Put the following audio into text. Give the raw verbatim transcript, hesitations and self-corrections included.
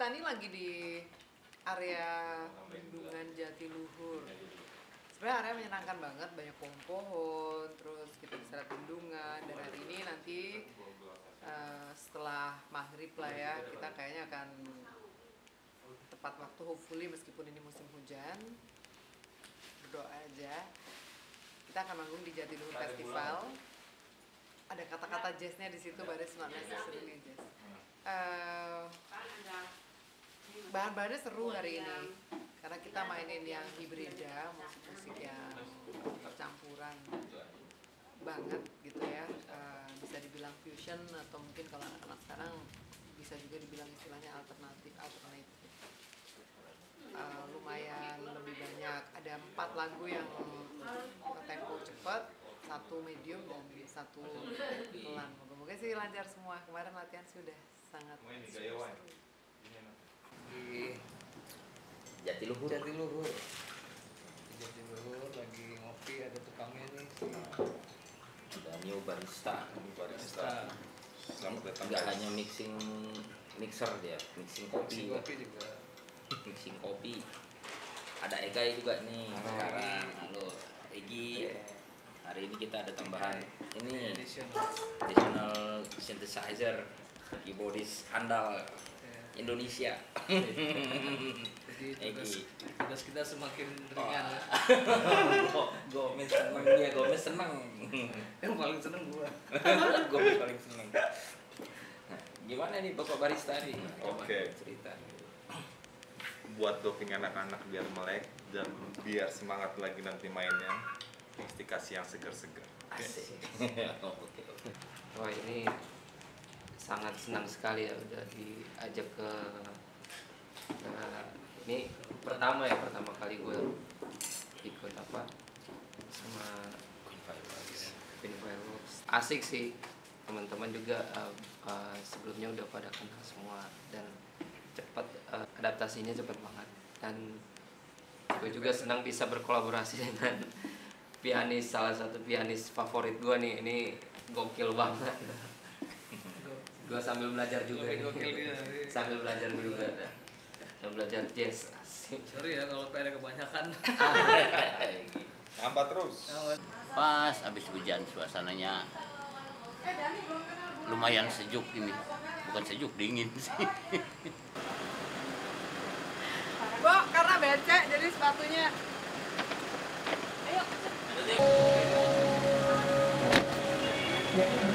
kita nih lagi di area bendungan Jatiluhur. Sebenarnya area menyenangkan banget, banyak pohon-pohon, terus kita bisa lihat bendungan. Dan hari ini nanti uh, setelah maghrib lah ya, kita kayaknya akan tepat waktu, hopefully meskipun ini musim hujan, berdoa aja. Kita akan manggung di Jatiluhur Festival. Ada kata-kata jazznya di situ, but it's not necessarily jazz. Uh, bahan-bahannya seru hari ini karena kita mainin yang hibrida, musik-musik yang percampuran banget gitu ya. Uh, bisa dibilang fusion atau mungkin kalau anak-anak sekarang bisa juga dibilang istilahnya alternatif alternatif. Uh, lumayan lebih banyak, ada empat lagu yang tempo cepat, satu medium dan satu pelan. Moga-moga sih lancar semua. Kemarin latihan sudah sangat seru. Di Jatiluhur. Jatiluhur. Di Jatiluhur lagi ngopi, ada tukangnya nih. Ada new barista. New barista. Selamat datang. Nggak hanya mixing mixer dia, mixing kopi. Mixing kopi juga. Mixing kopi. Ada Ega juga nih sekarang. Halo Egi. Hari ini kita ada tambahan ini additional synthesizer keyboardis handal Indonesia. Jadi tugas, tugas kita semakin ringan. Oh, Gomez seneng dia, Gomez seneng. Yang paling seneng gua. Gomez paling seneng. Nah, gimana nih Bapak barista nih? Oke. Okay. Cerita. Buat doping anak-anak biar melek dan biar semangat lagi nanti mainnya. Mesti kasih yang segar-segar. Asik. Oke, oke. Wah, ini sangat senang sekali ya udah diajak ke, ke ini pertama ya pertama kali gue ikut apa sama Queen Fireworks. Asik sih, teman-teman juga uh, uh, sebelumnya udah pada kenal semua dan cepat uh, adaptasinya cepat banget, dan gue juga senang bisa berkolaborasi dengan pianis, salah satu pianis favorit gue nih. Ini gokil banget. Gue sambil belajar juga. Gokil dia. Sambil belajar juga. Sambil belajar jazz. Asik. Sorry ya kalau P R kebanyakan. Nampak terus. Pas habis hujan, suasananya lumayan sejuk ini. Bukan sejuk, dingin sih. Bo, karena becek jadi sepatunya. Ayo.